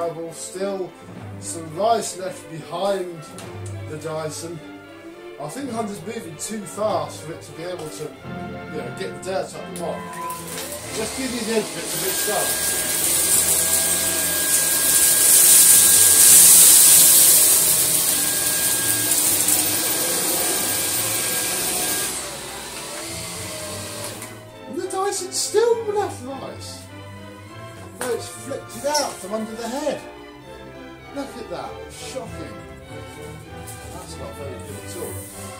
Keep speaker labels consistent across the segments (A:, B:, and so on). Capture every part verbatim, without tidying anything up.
A: comparable. Still some rice left behind the Dyson. I think Hunter's moving too fast for it to be able to, you know, get the dirt up the top. Let's give these edge bits a bit slow. And the Dyson still left rice. No, it's flipped it out from under the head. Look at that, shocking. That's not very good at all.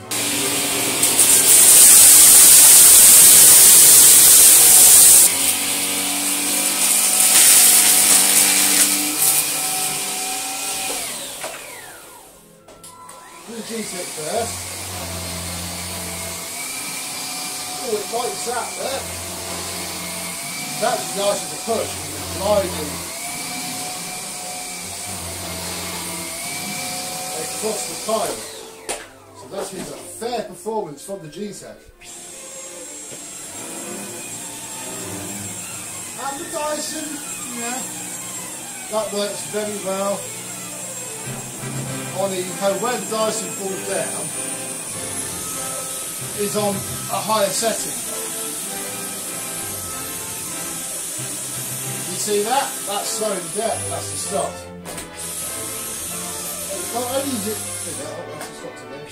A: Do the G-Tech first. Oh, it lights that there. That's nice as a push, because it's gliding across the tile. So that is a fair performance from the G-Tech. And the Dyson, yeah, that works very well. On the, where the Dyson falls down is on a higher setting. You see that? That's slowing down, that's the stop. Not only is it, that's the stop to them.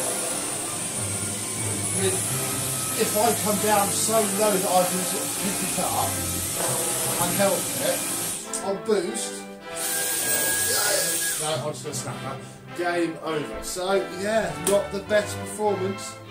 A: I mean, if I come down so low that I can sort of pick it up and help it, I'll boost. No, I'm just going to snap that. Game over. So, yeah, not the best performance